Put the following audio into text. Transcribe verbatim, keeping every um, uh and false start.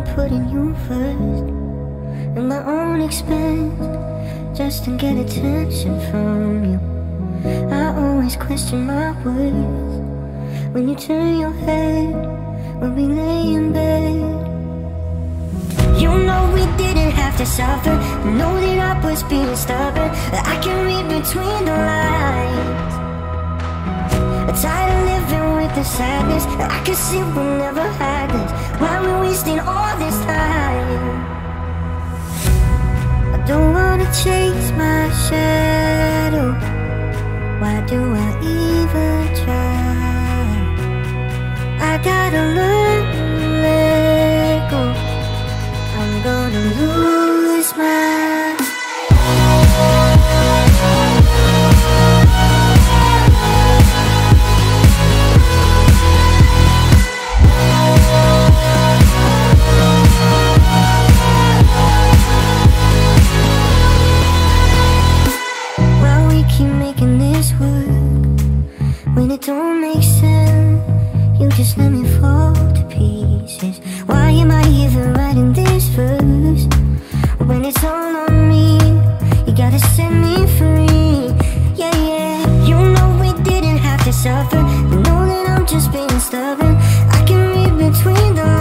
putting you first at my own expense, just to get attention from you. I always question my words when you turn your head, when we lay in bed. You know we didn't have to suffer, know that I was being stubborn. I can read between the lines. I'm tired of living with the sadness. I can see we never had this. Why we're wasting all this time? I don't wanna chase my shadow. Why do I even try? I gotta learn to let go. I'm gonna lose my Why we keep making this work when it don't make sense? You just let me fall to pieces. Why am I even writing this verse when it's all on me? You gotta set me free. Yeah, yeah. You know we didn't have to suffer. You know that I'm just being stubborn. I can read between the